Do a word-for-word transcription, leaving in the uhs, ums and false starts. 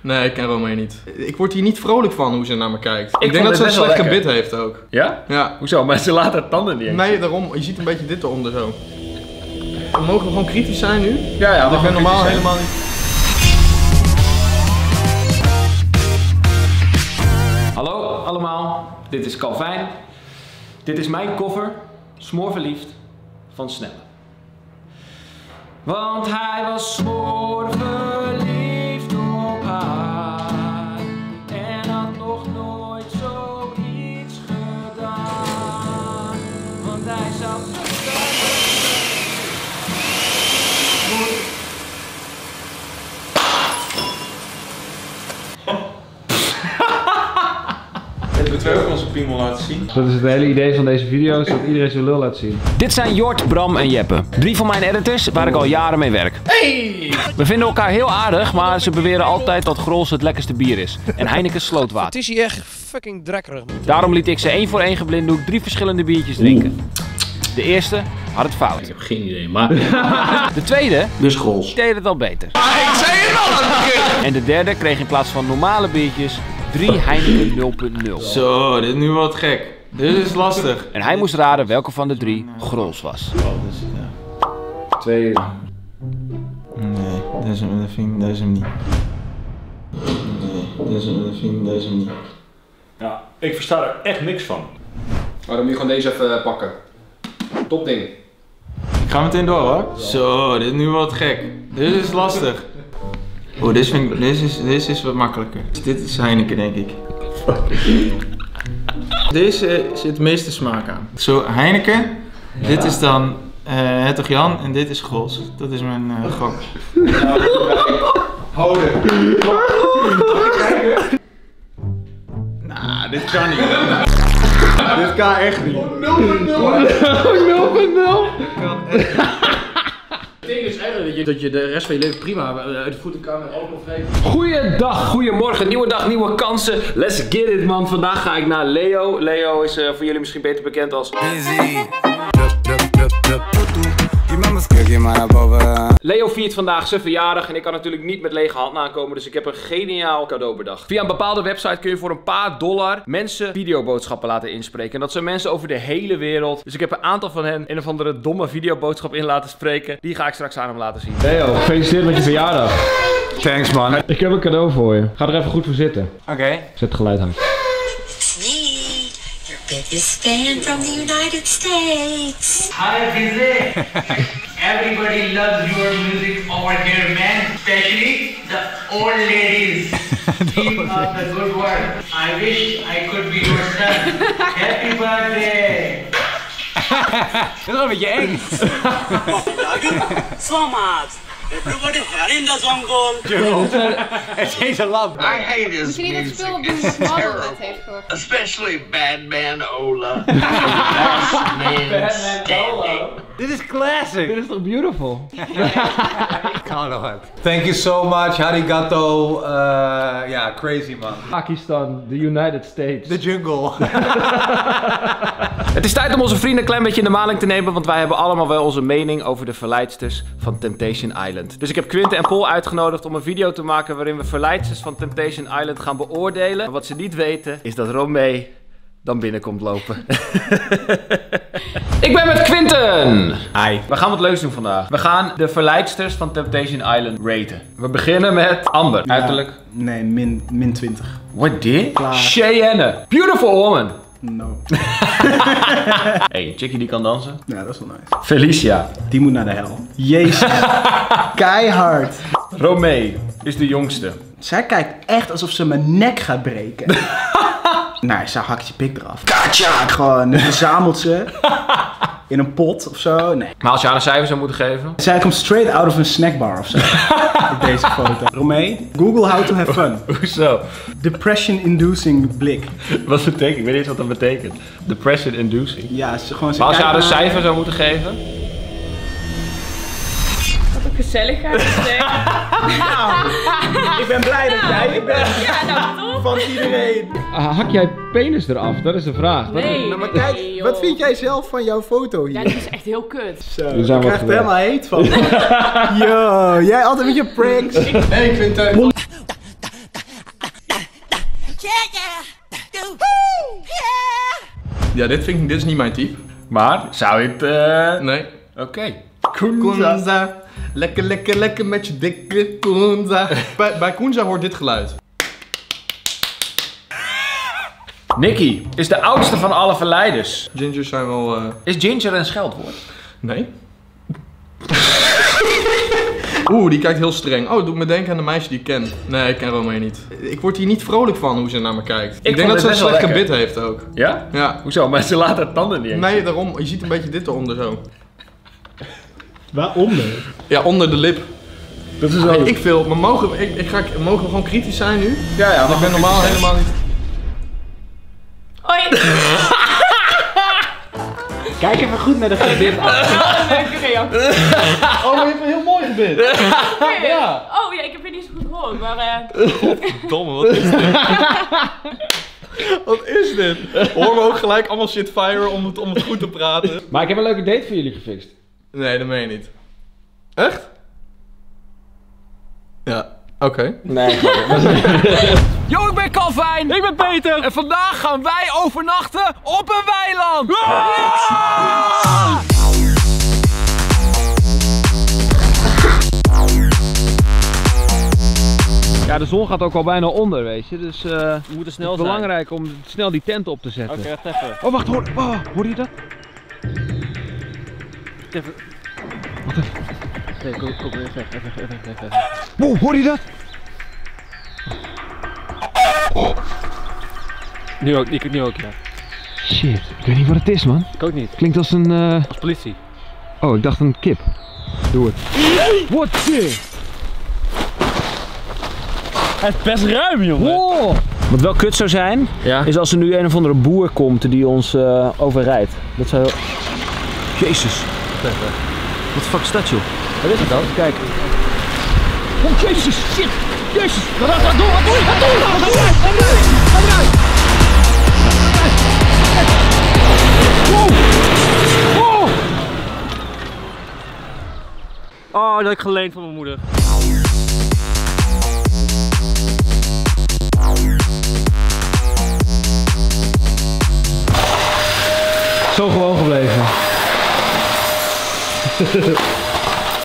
Nee, ik ken Romee niet. Ik word hier niet vrolijk van hoe ze naar me kijkt. Ik, ik denk dat het ze een slecht lekker. gebit heeft ook. Ja? Ja. Hoezo? Maar ze laat haar tanden niet eens. Nee, daarom. Je ziet een beetje dit eronder zo. Mogen we gewoon kritisch zijn nu? Ja, ja. Want ik ben normaal helemaal niet... Hallo allemaal, dit is Calvijn. Dit is mijn cover, Smoorverliefd van Snelle. Want hij was smoorverliefd op haar en had nog nooit zoiets gedaan. Want hij zat We twee ook onze piemel laten zien. Dat is het hele idee van deze video, is dat iedereen zijn lul laat zien. Dit zijn Jort, Bram en Jeppe. Drie van mijn editors waar ik al jaren mee werk. Hey! We vinden elkaar heel aardig, maar ze beweren altijd dat Grols het lekkerste bier is. En Heineken slootwater. Het is hier echt fucking drekkerig. Daarom liet ik ze één voor één geblinddoek drie verschillende biertjes drinken. De eerste had het fout. Ik heb geen idee, maar... De tweede... Dus Grols. deed het al beter. Ah, ik zei het al aan het begin! En de derde kreeg in plaats van normale biertjes drie Heineken nul punt nul. Zo, dit is nu wat gek. Dit is lastig. En hij moest raden welke van de drie Grols was. Oh, dus, ja. Twee. Nee, deze, dat vind ik deze niet. Nee, deze, dat vind ik deze niet. Ja, ik versta er echt niks van. Maar dan moet je gewoon deze even pakken. Top ding. Ik ga meteen door hoor. Zo, dit is nu wat gek. Dit is lastig. Oh, dit, vind ik, dit, is, dit is wat makkelijker. Dit is Heineken, denk ik. Deze zit het meeste smaak aan. Zo, Heineken. Ja. Dit is dan uh, Hertog Jan en dit is Grols. Dat is mijn uh, gok. Houden. Nou, dit kan niet. Dit kan echt niet. nul punt nul. nul punt nul. Dit kan echt niet. Het ding is eigenlijk dat je, dat je de rest van je leven prima uit de voeten kan met alcohol vreten. Goeiedag, goedemorgen, nieuwe dag, nieuwe kansen. Let's get it man. Vandaag ga ik naar Leo. Leo is uh, voor jullie misschien beter bekend als... Leo viert vandaag zijn verjaardag en ik kan natuurlijk niet met lege handen aankomen, dus ik heb een geniaal cadeau bedacht. Via een bepaalde website kun je voor een paar dollar mensen videoboodschappen laten inspreken. En dat zijn mensen over de hele wereld. Dus ik heb een aantal van hen een of andere domme videoboodschap in laten spreken. Die ga ik straks aan hem laten zien. Leo, gefeliciteerd met je verjaardag. Thanks man. Ik heb een cadeau voor je. Ga er even goed voor zitten. Oké. Okay. Zet het geluid uit. It's me, your biggest fan from the United States. Hi, Disney. Everybody loves your music over here, man. Especially the old ladies. Keep up the good work. I wish I could be your son. Happy birthday. Dat is een beetje eng. So much. Everybody here in the jungle. Het is een lamp. I hate his Misschien niet het music. spul op It's de model terrible. net heeft gehoord. Especially Bad Man Ola. Last man standing. Dit is classic. Dit is toch beautiful? Thank you so much, Arigato. Uh, yeah, crazy man. Pakistan, the United States. The jungle. Het is tijd om onze vrienden een klein beetje in de maling te nemen, want wij hebben allemaal wel onze mening over de verleidsters van Temptation Island. Dus ik heb Quinten en Paul uitgenodigd om een video te maken waarin we verleidsters van Temptation Island gaan beoordelen. Maar wat ze niet weten is dat Romee dan binnenkomt lopen. Ik ben met Quinten! Hi. We gaan wat leuks doen vandaag. We gaan de verleidsters van Temptation Island raten. We beginnen met Amber. Ja. Uiterlijk. Nee, min, min twintig. What did? Cheyenne. Beautiful woman. No. Hey, chickie die kan dansen. Ja, dat is wel nice. Felicia. Die moet naar de hel. Jezus. Keihard. Romee is de jongste. Zij kijkt echt alsof ze mijn nek gaat breken. Nou, zij hakt je pik eraf. Katja! Gewoon, dan verzamelt ze. In een pot of zo. Nee. Maar als je haar een cijfer zou moeten geven? Zij komt straight out of een snackbar of zo. Op deze foto. Romee, Google how to have fun. Hoezo? Depression inducing blik. Wat betekent? Ik weet niet eens wat dat betekent. Depression inducing. Ja, ze gewoon. Ze maar als je haar een naar... cijfer zou moeten geven? Wat een gezelligheid is zeggen. Nou, ik ben blij dat jij ik ben. Ja, nou toch? Van iedereen. Uh, hak jij penis eraf? Dat is de vraag. Nee, nou, maar kijk, nee, wat vind jij zelf van jouw foto hier? Ja, die is echt heel kut. Zo, ik krijg er helemaal heet van. Yo, jij altijd met je pranks. Hey, ik vind het... Ja, dit, vind ik, dit is niet mijn type. Maar, zou je het... Uh... Nee. Oké. Okay. Koenza. Lekker, lekker, lekker met je dikke Koenza. bij, bij Koenza hoort dit geluid. Nicky is de oudste van alle verleiders. Gingers zijn wel... Uh... Is ginger een scheldwoord? Nee. Oeh, die kijkt heel streng. Oh, het doet me denken aan een meisje die ik ken. Nee, ik ken Romee niet. Ik word hier niet vrolijk van hoe ze naar me kijkt. Ik, ik denk dat ze een slecht gebit heeft ook. Ja? Ja. Hoezo? Maar ze laat haar tanden niet eens. Nee, daarom. Je ziet een beetje dit eronder zo. Waaronder? Ja, onder de lip. Dat is wel... Ik veel, maar mogen, ik, ik ga, mogen we gewoon kritisch zijn nu? Ja, ja. Ik ben normaal helemaal niet... Hoi! Kijk even goed naar de gebit. Leuke reactie. Oh, maar je hebt een heel mooi gebit. Ja. Oh ja, ik heb je niet zo goed gehoord, maar... Uh... Godverdomme, wat is dit? Wat is dit? Horen we ook gelijk allemaal shit fire om het, om het goed te praten? Maar ik heb een leuke date voor jullie gefixt. Nee, dat meen je niet. Echt? Ja, oké. Okay. Nee. Yo, ik ben Calvin. Ik ben Peter. En vandaag gaan wij overnachten op een weiland. Ja! Ja, de zon gaat ook al bijna onder, weet je. Dus uh, we moeten snel het is belangrijk om snel die tent op te zetten. Oké, okay, even. Oh, wacht, hoor, oh, hoor je dat? Even. Wacht even. Nee, kom, kom even, even, even, even, even. Wow, hoor je dat? Nu ook, ik nu ook, ja. Shit, ik weet niet wat het is, man. Ik ook niet. Klinkt als een... Uh... Als politie. Oh, ik dacht een kip. Doe het. What the? Hij is best ruim, jongen. Wow. Wat wel kut zou zijn, ja? is als er nu een of andere boer komt die ons uh, overrijdt. Dat zou... Jezus. Wat de fuck is dat, joh? Wat is het dan? Kijk. Oh, jezus, shit. Jezus. Ga door, ga door, ga door, ga door. Ga eruit, ga eruit, ga eruit. Wow. Wow. Oh, dat heb ik geleend van mijn moeder. Zo gewoon gebleven.